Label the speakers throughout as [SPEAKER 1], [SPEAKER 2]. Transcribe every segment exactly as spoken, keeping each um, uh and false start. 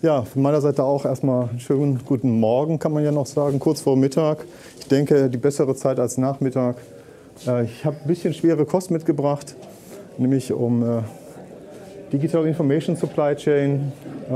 [SPEAKER 1] Ja, von meiner Seite auch erstmal einen schönen guten Morgen, kann man ja noch sagen, kurz vor Mittag. Ich denke, die bessere Zeit als Nachmittag. Ich habe ein bisschen schwere Kost mitgebracht, nämlich um Digital Information Supply Chain.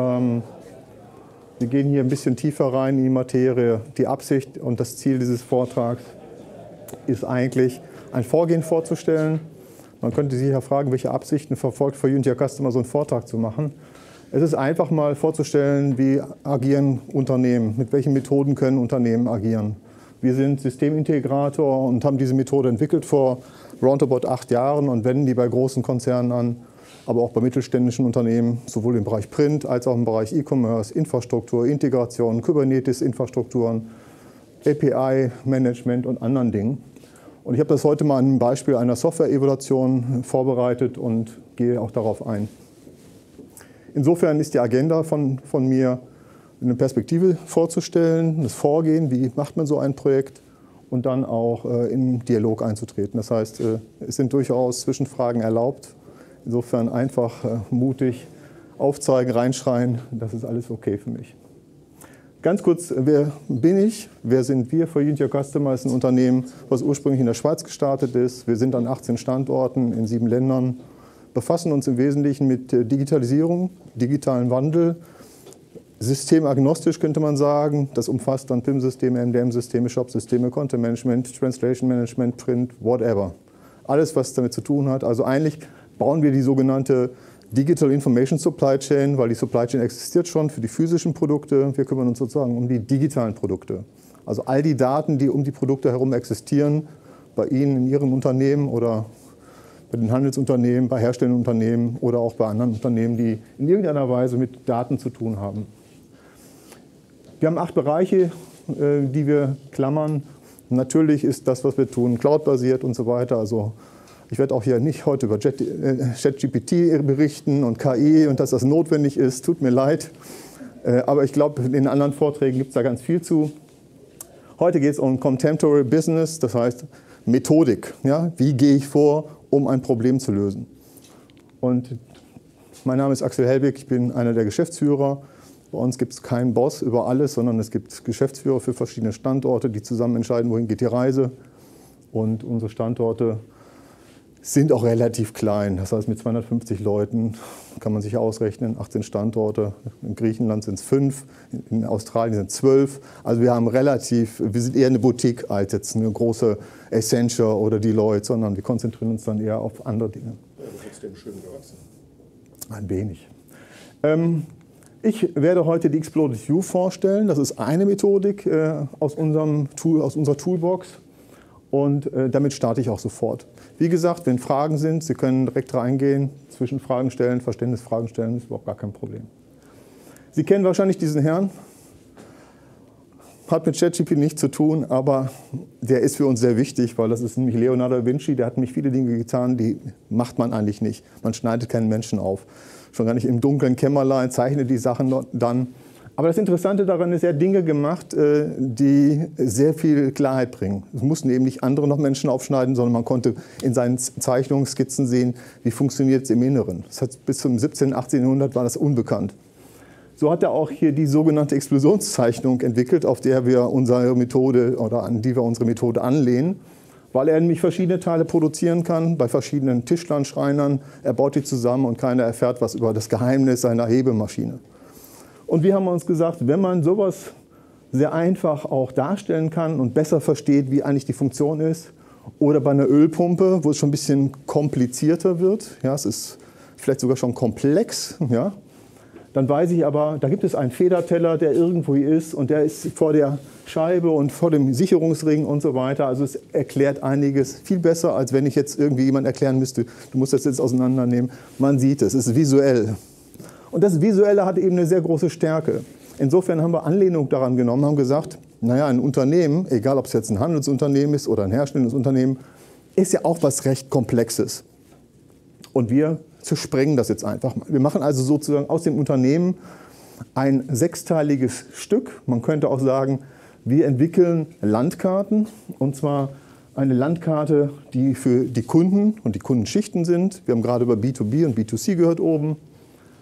[SPEAKER 1] Wir gehen hier ein bisschen tiefer rein in die Materie. Die Absicht und das Ziel dieses Vortrags ist eigentlich, ein Vorgehen vorzustellen. Man könnte sich ja fragen, welche Absichten verfolgt For You and Your Customer, so einen Vortrag zu machen. Es ist einfach mal vorzustellen, wie agieren Unternehmen, mit welchen Methoden können Unternehmen agieren. Wir sind Systemintegrator und haben diese Methode entwickelt vor roundabout acht Jahren und wenden die bei großen Konzernen an, aber auch bei mittelständischen Unternehmen, sowohl im Bereich Print als auch im Bereich E-Commerce, Infrastruktur, Integration, Kubernetes-Infrastrukturen, A P I-Management und anderen Dingen. Und ich habe das heute mal an einem Beispiel einer Software-Evaluation vorbereitet und gehe auch darauf ein. Insofern ist die Agenda von, von mir, eine Perspektive vorzustellen, das Vorgehen, wie macht man so ein Projekt und dann auch äh, in Dialog einzutreten. Das heißt, äh, es sind durchaus Zwischenfragen erlaubt. Insofern einfach äh, mutig aufzeigen, reinschreien, das ist alles okay für mich. Ganz kurz, wer bin ich? Wer sind wir? For You and Your Customer ist ein Unternehmen, was ursprünglich in der Schweiz gestartet ist. Wir sind an achtzehn Standorten in sieben Ländern. Befassen uns im Wesentlichen mit Digitalisierung, digitalen Wandel, systemagnostisch könnte man sagen. Das umfasst dann P I M-Systeme, M D M-Systeme, Shop-Systeme, Content-Management, Translation-Management, Print, whatever. Alles, was damit zu tun hat. Also eigentlich bauen wir die sogenannte Digital Information Supply Chain, weil die Supply Chain existiert schon für die physischen Produkte. Wir kümmern uns sozusagen um die digitalen Produkte. Also all die Daten, die um die Produkte herum existieren, bei Ihnen in Ihrem Unternehmen oder bei den Handelsunternehmen, bei herstellenden Unternehmen oder auch bei anderen Unternehmen, die in irgendeiner Weise mit Daten zu tun haben. Wir haben acht Bereiche, die wir klammern. Natürlich ist das, was wir tun, cloud-basiert und so weiter. Also ich werde auch hier nicht heute über ChatGPT berichten und K I und dass das notwendig ist. Tut mir leid. Aber ich glaube, in den anderen Vorträgen gibt es da ganz viel zu. Heute geht es um Contemporary Business, das heißt Methodik. Ja? Wie gehe ich vor, um ein Problem zu lösen? Und mein Name ist Axel Helbig, ich bin einer der Geschäftsführer. Bei uns gibt es keinen Boss über alles, sondern es gibt Geschäftsführer für verschiedene Standorte, die zusammen entscheiden, wohin geht die Reise. Und unsere Standorte sind auch relativ klein. Das heißt, mit zweihundertfünfzig Leuten kann man sich ausrechnen, achtzehn Standorte. In Griechenland sind es fünf, in Australien sind es zwölf. Also wir haben relativ, wir sind eher eine Boutique als jetzt eine große Accenture oder Deloitte, sondern wir konzentrieren uns dann eher auf andere Dinge.
[SPEAKER 2] Ja, aber trotzdem schön gewachsen.
[SPEAKER 1] Ein wenig. Ähm, ich werde heute die Exploded View vorstellen. Das ist eine Methodik äh, aus, unserem Tool, aus unserer Toolbox. Und äh, damit starte ich auch sofort. Wie gesagt, wenn Fragen sind, Sie können direkt reingehen, Zwischenfragen stellen, Verständnisfragen stellen, ist überhaupt gar kein Problem. Sie kennen wahrscheinlich diesen Herrn, hat mit ChatGPT nichts zu tun, aber der ist für uns sehr wichtig, weil das ist nämlich Leonardo da Vinci, der hat nämlich viele Dinge getan, die macht man eigentlich nicht. Man schneidet keinen Menschen auf. Schon gar nicht im dunklen Kämmerlein, zeichnet die Sachen dann. Aber das Interessante daran ist, er hat Dinge gemacht, die sehr viel Klarheit bringen. Es mussten eben nicht andere noch Menschen aufschneiden, sondern man konnte in seinen Zeichnungsskizzen sehen, wie funktioniert es im Inneren. Das heißt, bis zum siebzehnten, achtzehnten Jahrhundert war das unbekannt. So hat er auch hier die sogenannte Explosionszeichnung entwickelt, auf der wir unsere Methode oder an die wir unsere Methode anlehnen, weil er nämlich verschiedene Teile produzieren kann, bei verschiedenen Tischlern, Schreinern. Er baut die zusammen und keiner erfährt was über das Geheimnis seiner Hebemaschine. Und wir haben uns gesagt, wenn man sowas sehr einfach auch darstellen kann und besser versteht, wie eigentlich die Funktion ist, oder bei einer Ölpumpe, wo es schon ein bisschen komplizierter wird, ja, es ist vielleicht sogar schon komplex, ja, dann weiß ich aber, da gibt es einen Federteller, der irgendwo hier ist und der ist vor der Scheibe und vor dem Sicherungsring und so weiter. Also es erklärt einiges viel besser, als wenn ich jetzt irgendwie jemand erklären müsste, du musst das jetzt auseinandernehmen. Man sieht es, es ist visuell. Und das Visuelle hat eben eine sehr große Stärke. Insofern haben wir Anlehnung daran genommen, haben gesagt, naja, ein Unternehmen, egal ob es jetzt ein Handelsunternehmen ist oder ein herstellendes Unternehmen, ist ja auch was recht Komplexes. Und wir zersprengen das jetzt einfach mal. Wir machen also sozusagen aus dem Unternehmen ein sechsteiliges Stück. Man könnte auch sagen, wir entwickeln Landkarten, und zwar eine Landkarte, die für die Kunden und die Kundenschichten sind. Wir haben gerade über B zwei B und B zwei C gehört oben.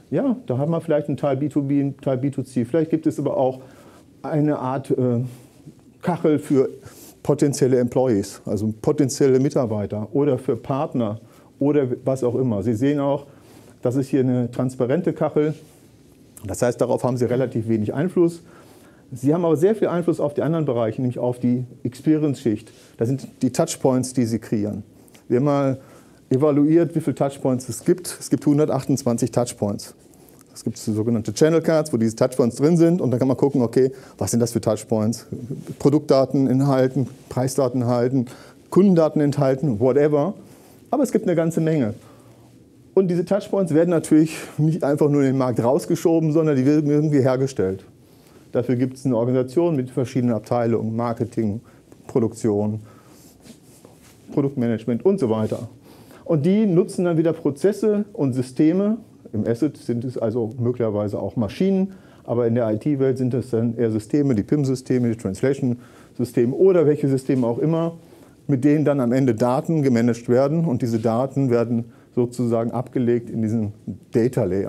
[SPEAKER 1] Ja, da haben wir vielleicht einen Teil B zwei B, einen Teil B zwei C. Vielleicht gibt es aber auch eine Art äh, Kachel für potenzielle Employees, also potenzielle Mitarbeiter oder für Partner oder was auch immer. Sie sehen auch, das ist hier eine transparente Kachel. Das heißt, darauf haben Sie relativ wenig Einfluss. Sie haben aber sehr viel Einfluss auf die anderen Bereiche, nämlich auf die Experience-Schicht. Das sind die Touchpoints, die Sie kreieren. Wir haben mal evaluiert, wie viele Touchpoints es gibt. Es gibt hundertachtundzwanzig Touchpoints. Es gibt sogenannte Channel Cards, wo diese Touchpoints drin sind. Und dann kann man gucken, okay, was sind das für Touchpoints? Produktdaten enthalten, Preisdaten enthalten, Kundendaten enthalten, whatever. Aber es gibt eine ganze Menge. Und diese Touchpoints werden natürlich nicht einfach nur in den Markt rausgeschoben, sondern die werden irgendwie hergestellt. Dafür gibt es eine Organisation mit verschiedenen Abteilungen, Marketing, Produktion, Produktmanagement und so weiter. Und die nutzen dann wieder Prozesse und Systeme. Im Asset sind es also möglicherweise auch Maschinen, aber in der I T-Welt sind es dann eher Systeme, die P I M-Systeme, die Translation-Systeme oder welche Systeme auch immer, mit denen dann am Ende Daten gemanagt werden und diese Daten werden sozusagen abgelegt in diesen Data Layer.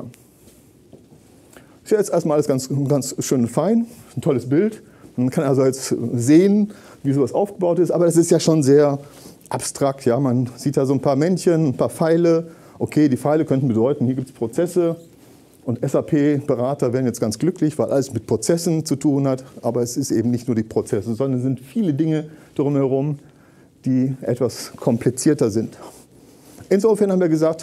[SPEAKER 1] Ist ja jetzt erstmal alles ganz, ganz schön und fein, ein tolles Bild. Man kann also jetzt sehen, wie sowas aufgebaut ist, aber das ist ja schon sehr abstrakt. Ja? Man sieht da so ein paar Männchen, ein paar Pfeile. Okay, die Pfeile könnten bedeuten, hier gibt es Prozesse und S A P-Berater werden jetzt ganz glücklich, weil alles mit Prozessen zu tun hat. Aber es ist eben nicht nur die Prozesse, sondern es sind viele Dinge drumherum, die etwas komplizierter sind. Insofern haben wir gesagt,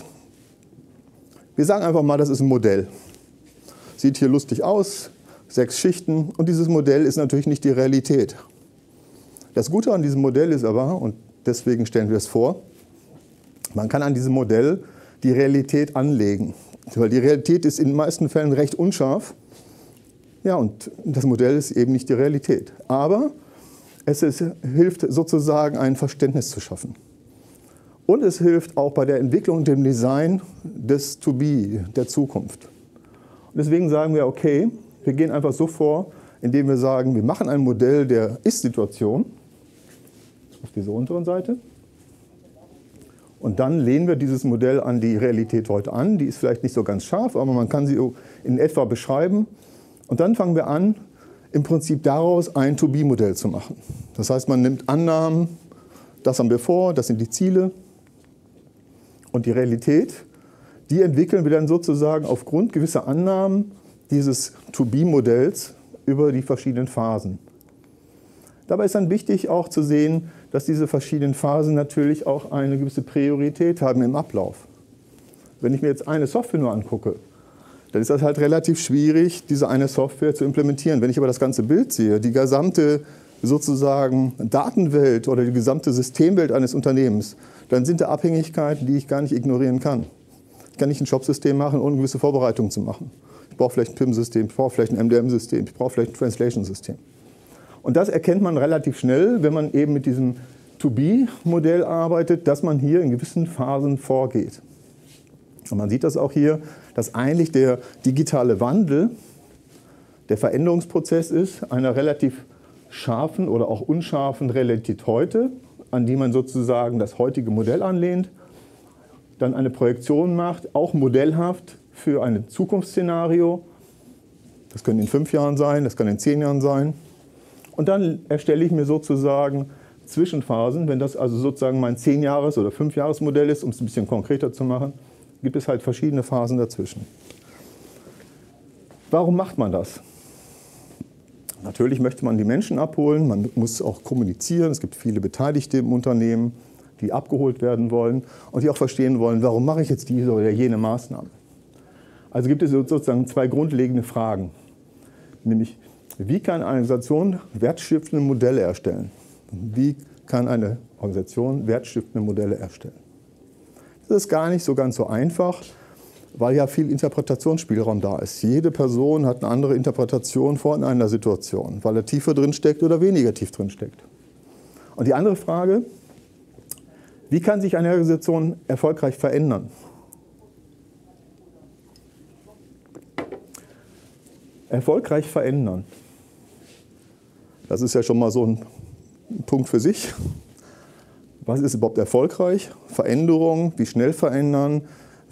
[SPEAKER 1] wir sagen einfach mal, das ist ein Modell. Sieht hier lustig aus, sechs Schichten und dieses Modell ist natürlich nicht die Realität. Das Gute an diesem Modell ist aber, und deswegen stellen wir es vor, man kann an diesem Modell die Realität anlegen. Weil die Realität ist in den meisten Fällen recht unscharf. Ja, und das Modell ist eben nicht die Realität. Aber es ist, hilft sozusagen, ein Verständnis zu schaffen. Und es hilft auch bei der Entwicklung und dem Design des To Be, der Zukunft. Und deswegen sagen wir, okay, wir gehen einfach so vor, indem wir sagen, wir machen ein Modell der Ist-Situation auf dieser unteren Seite. Und dann lehnen wir dieses Modell an die Realität heute an. Die ist vielleicht nicht so ganz scharf, aber man kann sie in etwa beschreiben. Und dann fangen wir an, im Prinzip daraus ein To Be Modell zu machen. Das heißt, man nimmt Annahmen, das haben wir vor, das sind die Ziele. Und die Realität, die entwickeln wir dann sozusagen aufgrund gewisser Annahmen dieses To Be Modells über die verschiedenen Phasen. Dabei ist dann wichtig auch zu sehen, dass diese verschiedenen Phasen natürlich auch eine gewisse Priorität haben im Ablauf. Wenn ich mir jetzt eine Software nur angucke, dann ist das halt relativ schwierig, diese eine Software zu implementieren. Wenn ich aber das ganze Bild sehe, die gesamte sozusagen Datenwelt oder die gesamte Systemwelt eines Unternehmens, dann sind da Abhängigkeiten, die ich gar nicht ignorieren kann. Ich kann nicht ein Shop-System machen, ohne gewisse Vorbereitungen zu machen. Ich brauche vielleicht ein P I M-System, ich brauche vielleicht ein M D M-System, ich brauche vielleicht ein Translation-System. Und das erkennt man relativ schnell, wenn man eben mit diesem To Be Modell arbeitet, dass man hier in gewissen Phasen vorgeht. Und man sieht das auch hier, dass eigentlich der digitale Wandel, der Veränderungsprozess ist, einer relativ scharfen oder auch unscharfen Realität heute, an die man sozusagen das heutige Modell anlehnt, dann eine Projektion macht, auch modellhaft für ein Zukunftsszenario. Das kann in fünf Jahren sein, das kann in zehn Jahren sein. Und dann erstelle ich mir sozusagen Zwischenphasen, wenn das also sozusagen mein zehn-Jahres- oder fünf-Jahres-Modell ist, um es ein bisschen konkreter zu machen, gibt es halt verschiedene Phasen dazwischen. Warum macht man das? Natürlich möchte man die Menschen abholen, man muss auch kommunizieren, es gibt viele Beteiligte im Unternehmen, die abgeholt werden wollen und die auch verstehen wollen, warum mache ich jetzt diese oder jene Maßnahme. Also gibt es sozusagen zwei grundlegende Fragen, nämlich wie kann eine Organisation wertstiftende Modelle erstellen? Wie kann eine Organisation wertstiftende Modelle erstellen? Das ist gar nicht so ganz so einfach, weil ja viel Interpretationsspielraum da ist. Jede Person hat eine andere Interpretation von einer Situation, weil er tiefer drin steckt oder weniger tief drin steckt. Und die andere Frage, wie kann sich eine Organisation erfolgreich verändern? Erfolgreich verändern. Das ist ja schon mal so ein Punkt für sich. Was ist überhaupt erfolgreich? Veränderung, wie schnell verändern?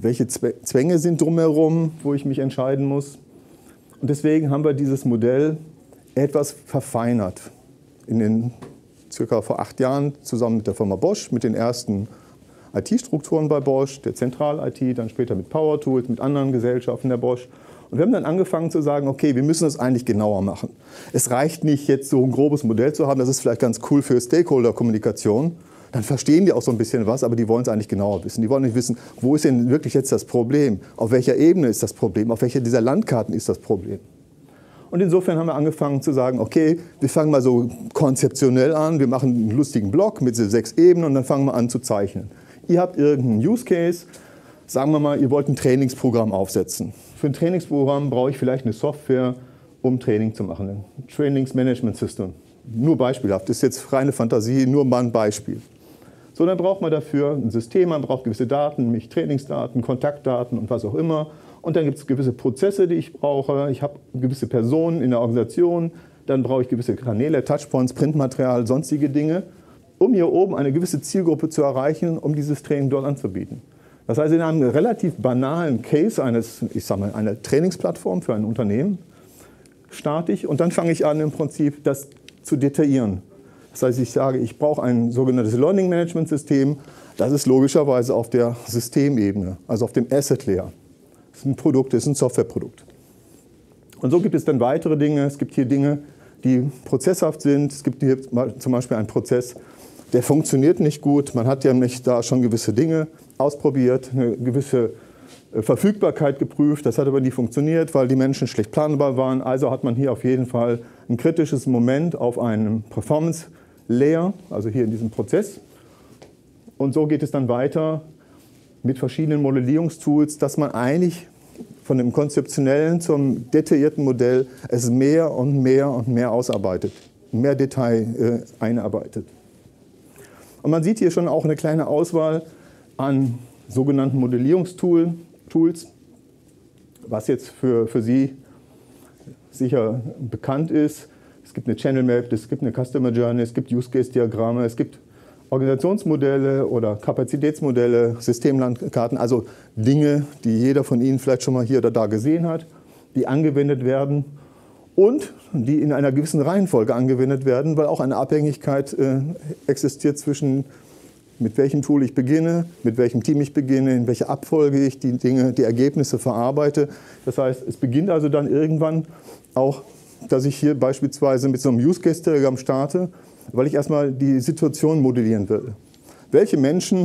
[SPEAKER 1] welche Zwänge sind drumherum, wo ich mich entscheiden muss. Und deswegen haben wir dieses Modell etwas verfeinert. In den circa vor acht Jahren zusammen mit der Firma Bosch, mit den ersten I T-Strukturen bei Bosch, der Zentral-I T, dann später mit Power Tools, mit anderen Gesellschaften der Bosch. Und wir haben dann angefangen zu sagen, okay, wir müssen das eigentlich genauer machen. Es reicht nicht, jetzt so ein grobes Modell zu haben, das ist vielleicht ganz cool für Stakeholder-Kommunikation. Dann verstehen die auch so ein bisschen was, aber die wollen es eigentlich genauer wissen. Die wollen nicht wissen, wo ist denn wirklich jetzt das Problem? Auf welcher Ebene ist das Problem? Auf welcher dieser Landkarten ist das Problem? Und insofern haben wir angefangen zu sagen, okay, wir fangen mal so konzeptionell an, wir machen einen lustigen Block mit sechs Ebenen und dann fangen wir an zu zeichnen. Ihr habt irgendeinen Use Case, sagen wir mal, ihr wollt ein Trainingsprogramm aufsetzen. Für ein Trainingsprogramm brauche ich vielleicht eine Software, um Training zu machen, ein Trainingsmanagement System. Nur beispielhaft, das ist jetzt reine Fantasie, nur mal ein Beispiel. So, dann braucht man dafür ein System, man braucht gewisse Daten, nämlich Trainingsdaten, Kontaktdaten und was auch immer. Und dann gibt es gewisse Prozesse, die ich brauche. Ich habe gewisse Personen in der Organisation, dann brauche ich gewisse Kanäle, Touchpoints, Printmaterial, sonstige Dinge, um hier oben eine gewisse Zielgruppe zu erreichen, um dieses Training dort anzubieten. Das heißt, in einem relativ banalen Case eines, ich sag mal, einer Trainingsplattform für ein Unternehmen starte ich und dann fange ich an, im Prinzip das zu detaillieren. Das heißt, ich sage, ich brauche ein sogenanntes Learning Management System. Das ist logischerweise auf der Systemebene, also auf dem Asset Layer. Das ist ein Produkt, das ist ein Softwareprodukt. Und so gibt es dann weitere Dinge. Es gibt hier Dinge, die prozesshaft sind. Es gibt hier zum Beispiel einen Prozess, der funktioniert nicht gut. Man hat ja nicht da schon gewisse Dinge ausprobiert, eine gewisse Verfügbarkeit geprüft. Das hat aber nie funktioniert, weil die Menschen schlecht planbar waren. Also hat man hier auf jeden Fall ein kritisches Moment auf einem Performance Layer, also hier in diesem Prozess. Und so geht es dann weiter mit verschiedenen Modellierungstools, dass man eigentlich von dem konzeptionellen zum detaillierten Modell es mehr und mehr und mehr ausarbeitet, mehr Detail äh, einarbeitet. Und man sieht hier schon auch eine kleine Auswahl an sogenannten Modellierungstools, was jetzt für, für Sie sicher bekannt ist. Es gibt eine Channel Map, es gibt eine Customer Journey, es gibt Use Case Diagramme, es gibt Organisationsmodelle oder Kapazitätsmodelle, Systemlandkarten, also Dinge, die jeder von Ihnen vielleicht schon mal hier oder da gesehen hat, die angewendet werden und die in einer gewissen Reihenfolge angewendet werden, weil auch eine Abhängigkeit äh, existiert zwischen mit welchem Tool ich beginne, mit welchem Team ich beginne, in welcher Abfolge ich die Dinge, die Ergebnisse verarbeite. Das heißt, es beginnt also dann irgendwann auch, dass ich hier beispielsweise mit so einem Use Case Diagramm starte, weil ich erstmal die Situation modellieren will. Welche Menschen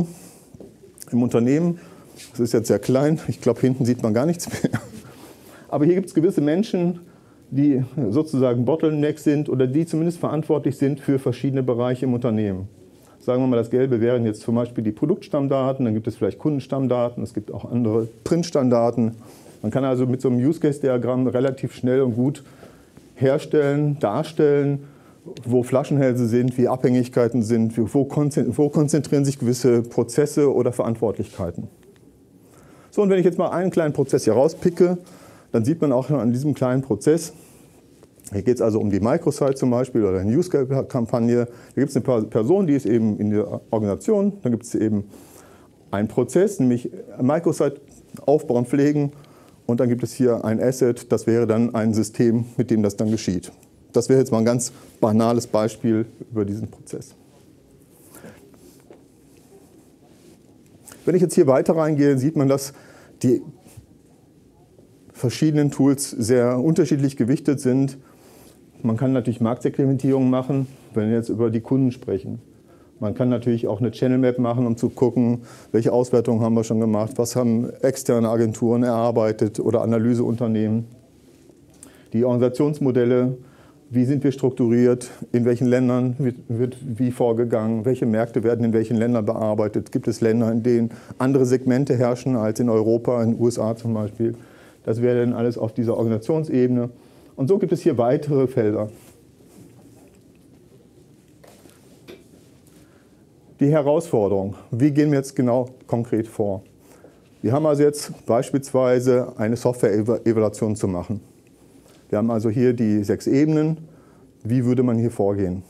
[SPEAKER 1] im Unternehmen, das ist jetzt sehr klein, ich glaube hinten sieht man gar nichts mehr, aber hier gibt es gewisse Menschen, die sozusagen Bottlenecks sind oder die zumindest verantwortlich sind für verschiedene Bereiche im Unternehmen. Sagen wir mal, das Gelbe wären jetzt zum Beispiel die Produktstammdaten, dann gibt es vielleicht Kundenstammdaten, es gibt auch andere Printstammdaten. Man kann also mit so einem Use Case Diagramm relativ schnell und gut herstellen, darstellen, wo Flaschenhälse sind, wie Abhängigkeiten sind, wo konzentrieren sich gewisse Prozesse oder Verantwortlichkeiten. So, und wenn ich jetzt mal einen kleinen Prozess hier rauspicke, dann sieht man auch an diesem kleinen Prozess, hier geht es also um die Microsite zum Beispiel oder eine Newscape-Kampagne. Da gibt es eine Person, die ist eben in der Organisation. Dann gibt es eben einen Prozess, nämlich Microsite aufbauen, pflegen. Und dann gibt es hier ein Asset, das wäre dann ein System, mit dem das dann geschieht. Das wäre jetzt mal ein ganz banales Beispiel über diesen Prozess. Wenn ich jetzt hier weiter reingehe, sieht man, dass die verschiedenen Tools sehr unterschiedlich gewichtet sind. Man kann natürlich Marktsegmentierung machen, wenn wir jetzt über die Kunden sprechen. Man kann natürlich auch eine Channel Map machen, um zu gucken, welche Auswertungen haben wir schon gemacht, was haben externe Agenturen erarbeitet oder Analyseunternehmen. Die Organisationsmodelle, wie sind wir strukturiert, in welchen Ländern wird, wird wie vorgegangen, welche Märkte werden in welchen Ländern bearbeitet. Gibt es Länder, in denen andere Segmente herrschen als in Europa, in den U S A zum Beispiel. Das wäre dann alles auf dieser Organisationsebene. Und so gibt es hier weitere Felder. Die Herausforderung, wie gehen wir jetzt genau konkret vor? Wir haben also jetzt beispielsweise eine Software-Evaluation zu machen. Wir haben also hier die sechs Ebenen. Wie würde man hier vorgehen?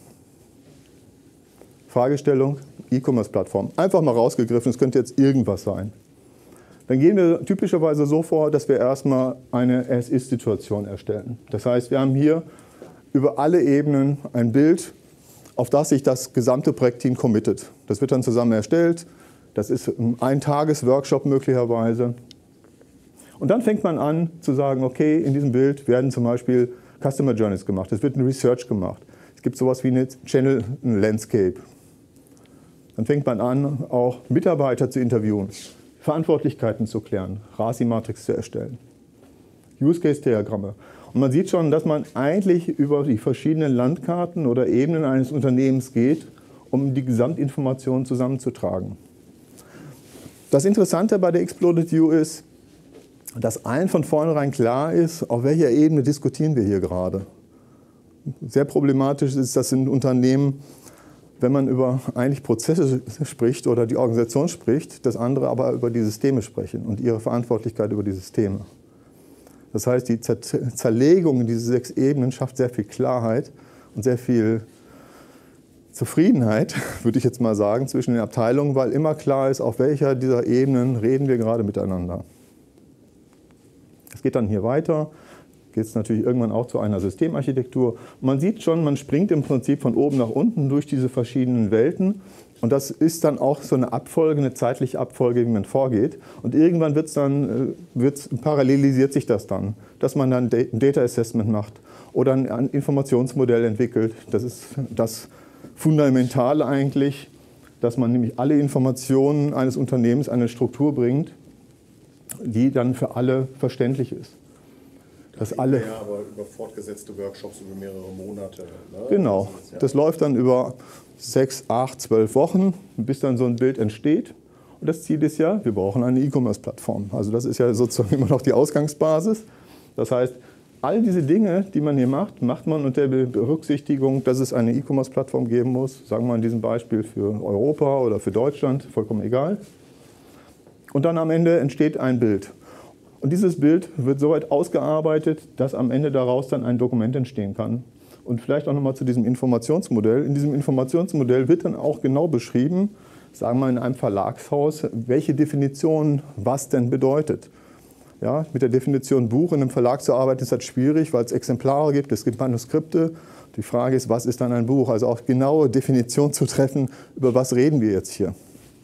[SPEAKER 1] Fragestellung, E-Commerce-Plattform. Einfach mal rausgegriffen, es könnte jetzt irgendwas sein. Dann gehen wir typischerweise so vor, dass wir erstmal eine As-Is-Situation erstellen. Das heißt, wir haben hier über alle Ebenen ein Bild, auf das sich das gesamte Projektteam committet. Das wird dann zusammen erstellt. Das ist ein Tages-Workshop möglicherweise. Und dann fängt man an zu sagen, okay, in diesem Bild werden zum Beispiel Customer Journeys gemacht. Es wird ein Research gemacht. Es gibt sowas wie eine Channel Landscape. Dann fängt man an, auch Mitarbeiter zu interviewen, Verantwortlichkeiten zu klären, R A S I-Matrix zu erstellen, Use-Case-Diagramme. Und man sieht schon, dass man eigentlich über die verschiedenen Landkarten oder Ebenen eines Unternehmens geht, um die Gesamtinformationen zusammenzutragen. Das Interessante bei der Exploded View ist, dass allen von vornherein klar ist, auf welcher Ebene diskutieren wir hier gerade. Sehr problematisch ist das in Unternehmen, wenn man über eigentlich Prozesse spricht oder die Organisation spricht, dass andere aber über die Systeme sprechen und ihre Verantwortlichkeit über die Systeme. Das heißt, die Zerlegung in diese sechs Ebenen schafft sehr viel Klarheit und sehr viel Zufriedenheit, würde ich jetzt mal sagen, zwischen den Abteilungen, weil immer klar ist, auf welcher dieser Ebenen reden wir gerade miteinander. Es geht dann hier weiter, geht es natürlich irgendwann auch zu einer Systemarchitektur. Und man sieht schon, man springt im Prinzip von oben nach unten durch diese verschiedenen Welten. Und das ist dann auch so eine Abfolge, eine zeitliche Abfolge, wie man vorgeht. Und irgendwann wird's dann, wird's, parallelisiert sich das dann, dass man dann ein Data Assessment macht oder ein Informationsmodell entwickelt. Das ist das Fundamentale eigentlich, dass man nämlich alle Informationen eines Unternehmens in eine Struktur bringt, die dann für alle verständlich ist.
[SPEAKER 2] Das alle ja, aber über fortgesetzte Workshops über mehrere Monate. Ne?
[SPEAKER 1] Genau,
[SPEAKER 2] das, ist, ja.
[SPEAKER 1] das läuft dann über sechs, acht, zwölf Wochen, bis dann so ein Bild entsteht. Und das Ziel ist ja, wir brauchen eine E-Commerce-Plattform. Also das ist ja sozusagen immer noch die Ausgangsbasis. Das heißt, all diese Dinge, die man hier macht, macht man unter der Berücksichtigung, dass es eine E-Commerce-Plattform geben muss. Sagen wir in diesem Beispiel für Europa oder für Deutschland, vollkommen egal. Und dann am Ende entsteht ein Bild. Und dieses Bild wird so weit ausgearbeitet, dass am Ende daraus dann ein Dokument entstehen kann. Und vielleicht auch nochmal zu diesem Informationsmodell. In diesem Informationsmodell wird dann auch genau beschrieben, sagen wir in einem Verlagshaus, welche Definition was denn bedeutet. Ja, mit der Definition Buch in einem Verlag zu arbeiten, ist halt schwierig, weil es Exemplare gibt, es gibt Manuskripte. Die Frage ist, was ist dann ein Buch? Also auch genaue Definition zu treffen, über was reden wir jetzt hier.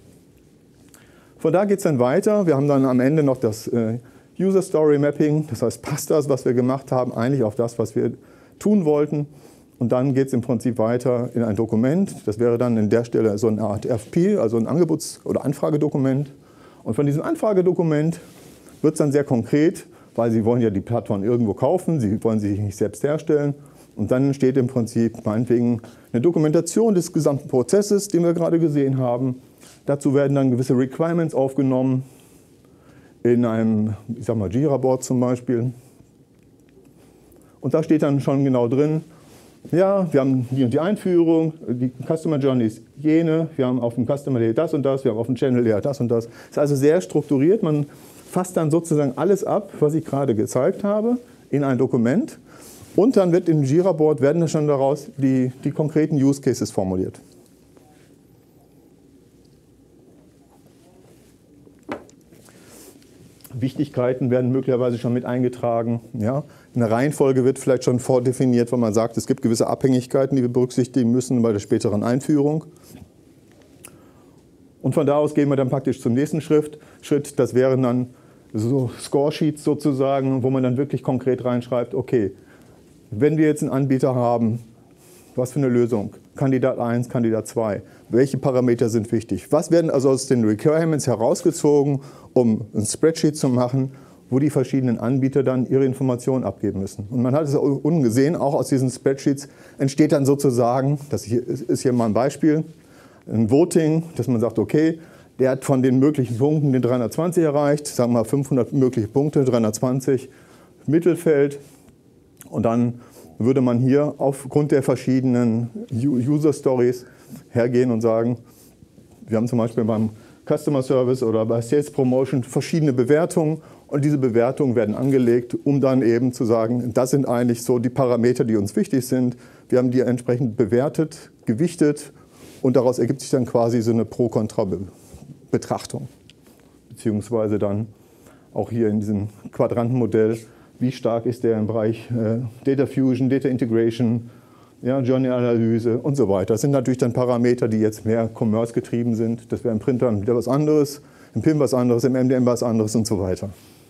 [SPEAKER 1] Von da geht es dann weiter. Wir haben dann am Ende noch das äh, User Story Mapping. Das heißt, passt das, was wir gemacht haben, eigentlich auf das, was wir tun wollten. Und dann geht es im Prinzip weiter in ein Dokument. Das wäre dann an der Stelle so eine Art F P, also ein Angebots- oder Anfragedokument. Und von diesem Anfragedokument wird es dann sehr konkret, weil Sie wollen ja die Plattform irgendwo kaufen, Sie wollen sie sich nicht selbst herstellen. Und dann entsteht im Prinzip meinetwegen eine Dokumentation des gesamten Prozesses, den wir gerade gesehen haben. Dazu werden dann gewisse Requirements aufgenommen, in einem, ich sag mal, Jira-Board zum Beispiel. Und da steht dann schon genau drin, ja, wir haben die und die Einführung, die Customer Journey ist jene, wir haben auf dem Customer Layer das und das, wir haben auf dem Channel Layer das und das. Ist also sehr strukturiert, man fasst dann sozusagen alles ab, was ich gerade gezeigt habe, in ein Dokument. Und dann wird im Jira-Board, werden dann schon daraus die, die konkreten Use Cases formuliert. Wichtigkeiten werden möglicherweise schon mit eingetragen. Ja. Eine Reihenfolge wird vielleicht schon vordefiniert, weil man sagt, es gibt gewisse Abhängigkeiten, die wir berücksichtigen müssen bei der späteren Einführung. Und von da aus gehen wir dann praktisch zum nächsten Schritt. Schritt, das wären dann so Scoresheets sozusagen, wo man dann wirklich konkret reinschreibt, okay, wenn wir jetzt einen Anbieter haben, was für eine Lösung? Kandidat eins, Kandidat zwei. Welche Parameter sind wichtig? Was werden also aus den Requirements herausgezogen, um ein Spreadsheet zu machen, wo die verschiedenen Anbieter dann ihre Informationen abgeben müssen? Und man hat es unten gesehen, auch aus diesen Spreadsheets entsteht dann sozusagen, das ist hier mal ein Beispiel, ein Voting, dass man sagt, okay, der hat von den möglichen Punkten den dreihundertzwanzig erreicht, sagen wir mal fünfhundert mögliche Punkte, dreihundertzwanzig Mittelfeld. Und dann würde man hier aufgrund der verschiedenen User Stories hergehen und sagen, wir haben zum Beispiel beim Customer Service oder bei Sales Promotion verschiedene Bewertungen und diese Bewertungen werden angelegt, um dann eben zu sagen, das sind eigentlich so die Parameter, die uns wichtig sind. Wir haben die entsprechend bewertet, gewichtet und daraus ergibt sich dann quasi so eine Pro-Kontra-Betrachtung. beziehungsweise dann auch hier in diesem Quadrantenmodell, wie stark ist der im Bereich äh, Data Fusion, Data Integration, ja, Journey-Analyse und so weiter. Das sind natürlich dann Parameter, die jetzt mehr Commerce getrieben sind. Das wäre im Printer wieder was anderes, im P I M was anderes, im M D M was anderes und so weiter.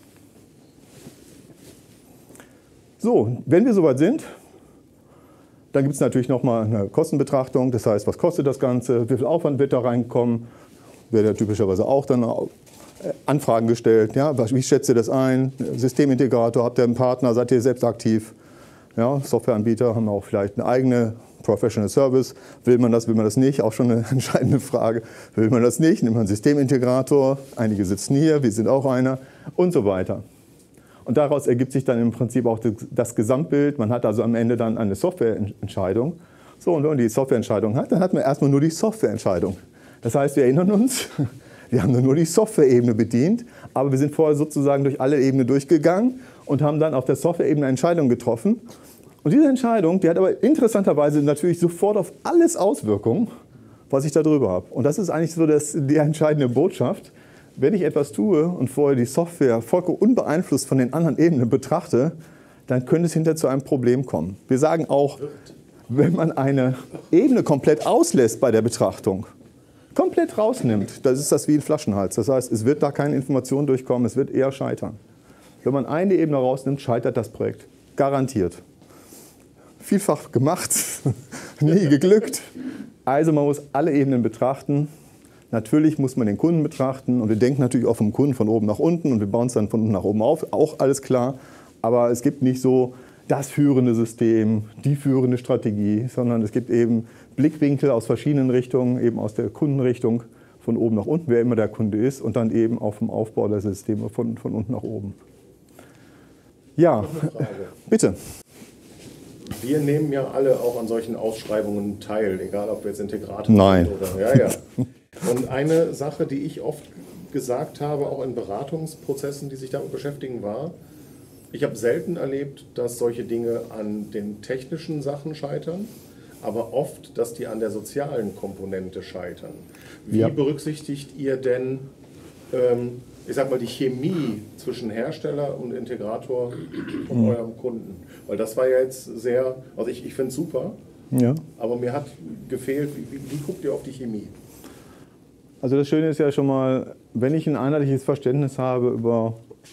[SPEAKER 1] So, wenn wir soweit sind, dann gibt es natürlich nochmal eine Kostenbetrachtung. Das heißt, was kostet das Ganze, wie viel Aufwand wird da reinkommen, wird ja typischerweise auch dann Anfragen gestellt. Ja, wie schätzt ihr das ein? Systemintegrator, habt ihr einen Partner, seid ihr selbst aktiv? Ja, Softwareanbieter haben auch vielleicht eine eigene Professional Service. Will man das, will man das nicht? Auch schon eine entscheidende Frage. Will man das nicht? Nimmt man einen Systemintegrator? Einige sitzen hier, wir sind auch einer und so weiter. Und daraus ergibt sich dann im Prinzip auch das Gesamtbild. Man hat also am Ende dann eine Softwareentscheidung. So, und wenn man die Softwareentscheidung hat, dann hat man erstmal nur die Softwareentscheidung. Das heißt, wir erinnern uns, wir haben nur die Softwareebene bedient, aber wir sind vorher sozusagen durch alle Ebenen durchgegangen und haben dann auf der Softwareebene eine Entscheidung getroffen. Und diese Entscheidung, die hat aber interessanterweise natürlich sofort auf alles Auswirkungen, was ich da drüber habe. Und das ist eigentlich so das, die entscheidende Botschaft. Wenn ich etwas tue und vorher die Software vollkommen unbeeinflusst von den anderen Ebenen betrachte, dann könnte es hinterher zu einem Problem kommen. Wir sagen auch, wenn man eine Ebene komplett auslässt bei der Betrachtung, komplett rausnimmt, das ist das wie ein Flaschenhals. Das heißt, es wird da keine Information durchkommen, es wird eher scheitern. Wenn man eine Ebene rausnimmt, scheitert das Projekt. Garantiert. Vielfach gemacht, nie geglückt. Also man muss alle Ebenen betrachten. Natürlich muss man den Kunden betrachten und wir denken natürlich auch vom Kunden von oben nach unten und wir bauen es dann von unten nach oben auf, auch alles klar. Aber es gibt nicht so das führende System, die führende Strategie, sondern es gibt eben Blickwinkel aus verschiedenen Richtungen, eben aus der Kundenrichtung von oben nach unten, wer immer der Kunde ist, und dann eben auch vom Aufbau der Systeme von, von unten nach oben. Ja, bitte.
[SPEAKER 2] Wir nehmen ja alle auch an solchen Ausschreibungen teil, egal ob wir jetzt Integrator
[SPEAKER 1] Nein.
[SPEAKER 2] sind oder. Ja, ja. Und eine Sache, die ich oft gesagt habe, auch in Beratungsprozessen, die sich damit beschäftigen, war, ich habe selten erlebt, dass solche Dinge an den technischen Sachen scheitern, aber oft, dass die an der sozialen Komponente scheitern. Wie ja. berücksichtigt ihr denn, ähm, ich sag mal, die Chemie zwischen Hersteller und Integrator von mhm. eurem Kunden? Weil das war ja jetzt sehr, also ich, ich finde es super, ja. aber mir hat gefehlt, wie, wie, wie guckt ihr auf die Chemie?
[SPEAKER 1] Also das Schöne ist ja schon mal, wenn ich ein einheitliches Verständnis habe über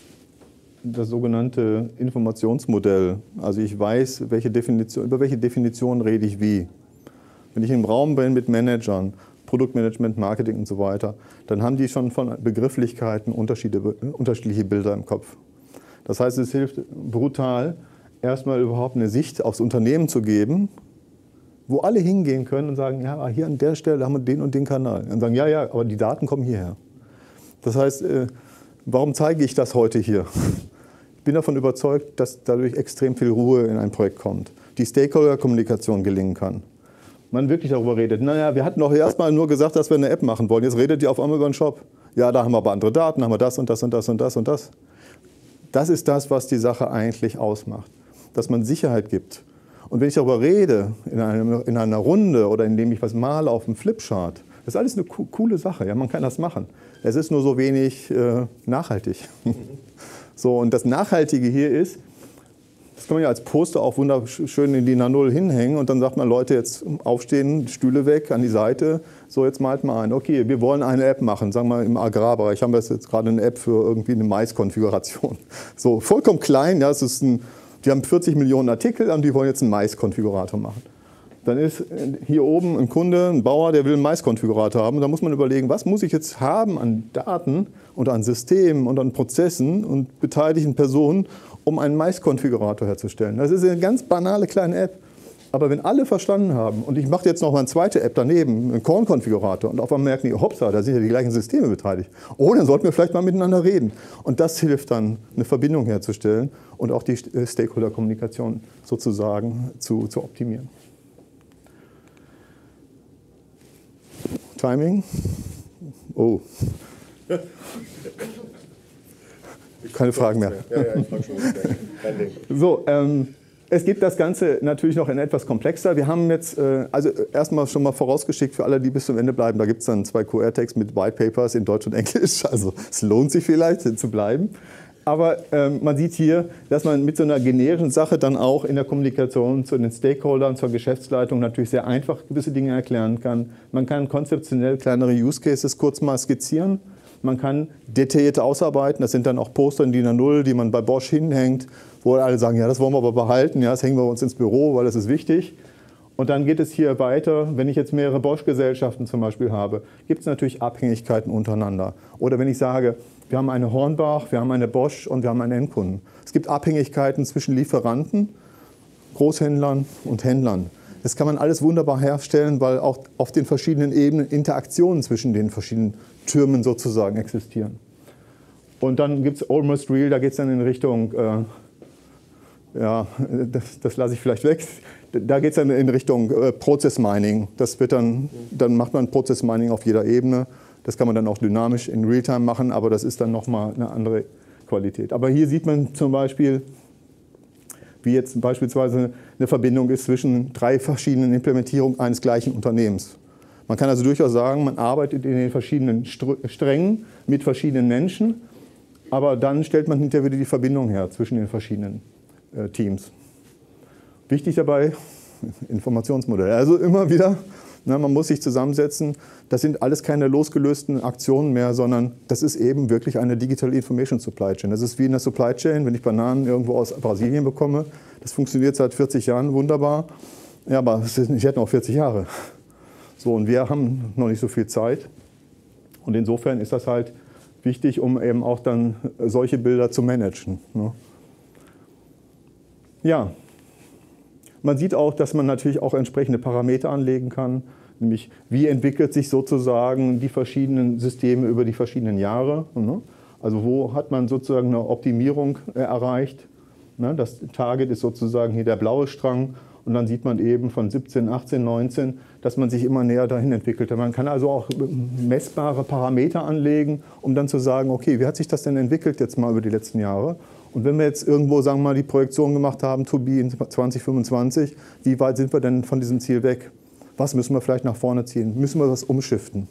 [SPEAKER 1] das sogenannte Informationsmodell, also ich weiß, welche Definition, über welche Definition rede ich wie. Wenn ich im Raum bin mit Managern, Produktmanagement, Marketing und so weiter, dann haben die schon von Begrifflichkeiten unterschiedliche Bilder im Kopf. Das heißt, es hilft brutal, erstmal überhaupt eine Sicht aufs Unternehmen zu geben, wo alle hingehen können und sagen, ja, hier an der Stelle haben wir den und den Kanal. Und sagen, ja, ja, aber die Daten kommen hierher. Das heißt, warum zeige ich das heute hier? Ich bin davon überzeugt, dass dadurch extrem viel Ruhe in ein Projekt kommt. Die Stakeholder-Kommunikation gelingen kann. Man wirklich darüber redet. Naja, wir hatten doch erstmal nur gesagt, dass wir eine App machen wollen. Jetzt redet ihr auf einmal über einen Shop. Ja, da haben wir aber andere Daten, haben wir das und das und das und das und das. Das ist das, was die Sache eigentlich ausmacht. Dass man Sicherheit gibt. Und wenn ich darüber rede, in einer, in einer Runde oder indem ich was male auf einem Flipchart, das ist alles eine co coole Sache. Ja, man kann das machen. Es ist nur so wenig äh, nachhaltig. Mhm. So, und das Nachhaltige hier ist, das kann man ja als Poster auch wunderschön in die DIN A null hinhängen und dann sagt man, Leute, jetzt aufstehen, Stühle weg, an die Seite, so jetzt malt mal ein. Okay, wir wollen eine App machen, sagen wir mal im Agrarbereich, haben wir jetzt gerade eine App für irgendwie eine Mais-Konfiguration. So, vollkommen klein, ja, es ist ein, die haben vierzig Millionen Artikel und die wollen jetzt einen Mais-Konfigurator machen. Dann ist hier oben ein Kunde, ein Bauer, der will einen Mais-Konfigurator haben. Da muss man überlegen, was muss ich jetzt haben an Daten und an Systemen und an Prozessen und beteiligten Personen, um einen Mais-Konfigurator herzustellen. Das ist eine ganz banale kleine App. Aber wenn alle verstanden haben, und ich mache jetzt noch mal eine zweite App daneben, einen Korn-Konfigurator, und auf einmal merken die, hopsa, da sind ja die gleichen Systeme beteiligt. Oh, dann sollten wir vielleicht mal miteinander reden. Und das hilft dann, eine Verbindung herzustellen und auch die Stakeholder-Kommunikation sozusagen zu, zu optimieren. Timing? Oh. Keine Fragen mehr.
[SPEAKER 2] Ja, ja, ich frage schon. Kein Ding.
[SPEAKER 1] So, ähm, Es gibt das Ganze natürlich noch in etwas komplexer. Wir haben jetzt, äh, also erstmal schon mal vorausgeschickt für alle, die bis zum Ende bleiben, da gibt es dann zwei Q R-Tags mit White Papers in Deutsch und Englisch. Also es lohnt sich vielleicht zu bleiben. Aber ähm, man sieht hier, dass man mit so einer generischen Sache dann auch in der Kommunikation zu den Stakeholdern, zur Geschäftsleitung natürlich sehr einfach gewisse Dinge erklären kann. Man kann konzeptionell kleinere Use Cases kurz mal skizzieren. Man kann detailliert ausarbeiten. Das sind dann auch Poster in D I N A null, die man bei Bosch hinhängt, wo alle sagen, ja, das wollen wir aber behalten, ja, das hängen wir uns ins Büro, weil das ist wichtig. Und dann geht es hier weiter, wenn ich jetzt mehrere Bosch-Gesellschaften zum Beispiel habe, gibt es natürlich Abhängigkeiten untereinander. Oder wenn ich sage, wir haben eine Hornbach, wir haben eine Bosch und wir haben einen Endkunden. Es gibt Abhängigkeiten zwischen Lieferanten, Großhändlern und Händlern. Das kann man alles wunderbar herstellen, weil auch auf den verschiedenen Ebenen Interaktionen zwischen den verschiedenen Türmen sozusagen existieren. Und dann gibt es Almost Real, da geht es dann in Richtung, äh, ja, das, das lasse ich vielleicht weg, da geht es dann in Richtung äh, Process Mining. Das wird dann, dann macht man Process Mining auf jeder Ebene. Das kann man dann auch dynamisch in Realtime machen, aber das ist dann nochmal eine andere Qualität. Aber hier sieht man zum Beispiel, wie jetzt beispielsweise eine Verbindung ist zwischen drei verschiedenen Implementierungen eines gleichen Unternehmens. Man kann also durchaus sagen, man arbeitet in den verschiedenen Strängen mit verschiedenen Menschen, aber dann stellt man hinterher wieder die Verbindung her zwischen den verschiedenen äh, Teams. Wichtig dabei, Informationsmodelle. Also immer wieder, na, man muss sich zusammensetzen. Das sind alles keine losgelösten Aktionen mehr, sondern das ist eben wirklich eine Digital Information Supply Chain. Das ist wie in der Supply Chain, wenn ich Bananen irgendwo aus Brasilien bekomme. Das funktioniert seit vierzig Jahren wunderbar. Ja, aber ich hätte noch vierzig Jahre. So, und wir haben noch nicht so viel Zeit. Und insofern ist das halt wichtig, um eben auch dann solche Bilder zu managen. Ne? Ja, man sieht auch, dass man natürlich auch entsprechende Parameter anlegen kann. Nämlich, wie entwickelt sich sozusagen die verschiedenen Systeme über die verschiedenen Jahre. Ne? Also wo hat man sozusagen eine Optimierung erreicht. Ne? Das Target ist sozusagen hier der blaue Strang. Und dann sieht man eben von siebzehn, achtzehn, neunzehn, dass man sich immer näher dahin entwickelt. Man kann also auch messbare Parameter anlegen, um dann zu sagen, okay, wie hat sich das denn entwickelt jetzt mal über die letzten Jahre? Und wenn wir jetzt irgendwo, sagen wir mal, die Projektion gemacht haben, to be in zwanzig fünfundzwanzig, wie weit sind wir denn von diesem Ziel weg? Was müssen wir vielleicht nach vorne ziehen? Müssen wir was umschiften?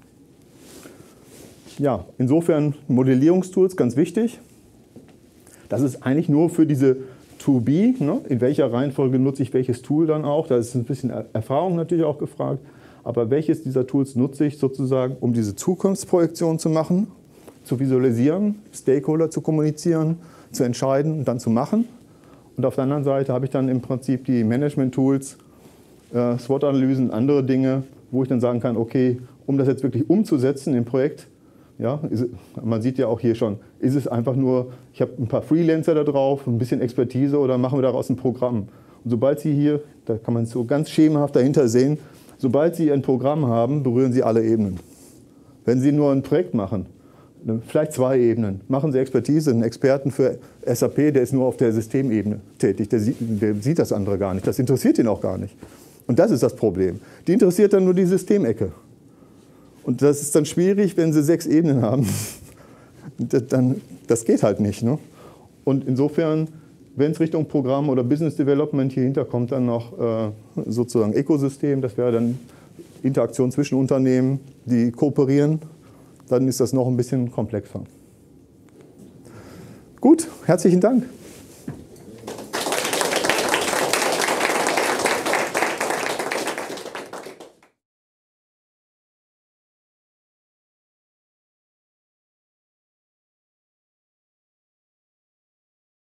[SPEAKER 1] Ja, insofern Modellierungstools, ganz wichtig. Das ist eigentlich nur für diese to be, ne? In welcher Reihenfolge nutze ich welches Tool dann auch. Da ist ein bisschen Erfahrung natürlich auch gefragt. Aber welches dieser Tools nutze ich sozusagen, um diese Zukunftsprojektion zu machen, zu visualisieren, Stakeholder zu kommunizieren, zu entscheiden und dann zu machen. Und auf der anderen Seite habe ich dann im Prinzip die Management-Tools, äh, SWOT-Analysen, andere Dinge, wo ich dann sagen kann, okay, um das jetzt wirklich umzusetzen im Projekt, ja, ist, man sieht ja auch hier schon, ist es einfach nur, ich habe ein paar Freelancer da drauf, ein bisschen Expertise oder machen wir daraus ein Programm. Und sobald Sie hier, da kann man es so ganz schemenhaft dahinter sehen, sobald Sie ein Programm haben, berühren Sie alle Ebenen. Wenn Sie nur ein Projekt machen, vielleicht zwei Ebenen, machen Sie Expertise, einen Experten für S A P, der ist nur auf der Systemebene tätig, der sieht, der sieht das andere gar nicht, das interessiert ihn auch gar nicht. Und das ist das Problem. Die interessiert dann nur die Systemecke. Und das ist dann schwierig, wenn Sie sechs Ebenen haben. Das, dann, das geht halt nicht. Ne? Und insofern, wenn es Richtung Programm oder Business Development hier hinter kommt, dann noch äh, sozusagen Ökosystem, das wäre dann Interaktion zwischen Unternehmen, die kooperieren, dann ist das noch ein bisschen komplexer. Gut, herzlichen Dank.